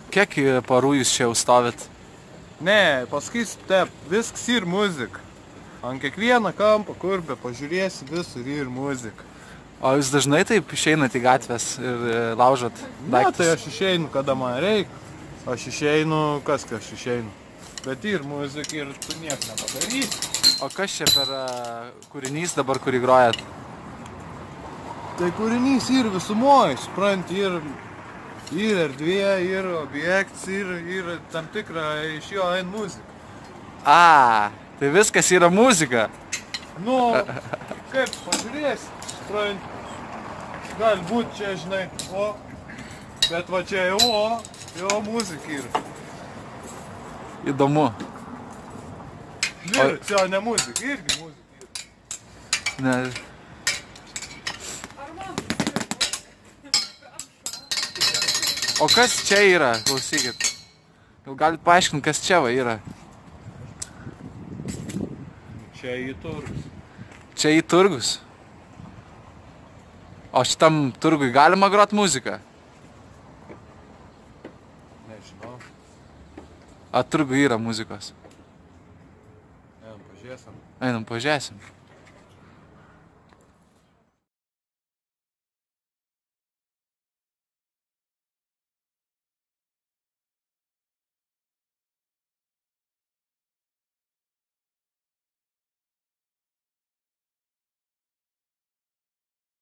Kiek parų jūs čia jau stovit? Ne, pasakysiu, taip, viskas ir muzika. Ant kiekvieną kampą, kur be pažiūrėsi, visur ir muzika. O jūs dažnai taip išeinat į gatvės ir laužot Ne, daiktus? tai aš išeinu, kada man reikia. Aš išeinu, kas aš išeinu. Bet ir muzika, ir tu niek nepadarysi. O kas čia per kūrinys dabar, kurį grojat? Tai kūrinys ir visumoje, supranti, ir erdvė, ir objektas, ir tam tikra iš jo eina muzika. A, tai viskas yra muzika. Nu, kaip pažiūrėsi, supranti, gali būt čia, žinai, o, bet va čia jo muzika yra. Įdomu. Ir čia ne muzika, irgi muzika yra. Ne. O kas čia yra? Klausykit. Gal galit paaiškinti, kas čia va yra? Čia į turgus. Čia į turgus. O šitam turgui galima grot muziką? Nežinau. A turgui yra muzikos? Einam, pažiūrėsim. Einam, pažiūrėsim.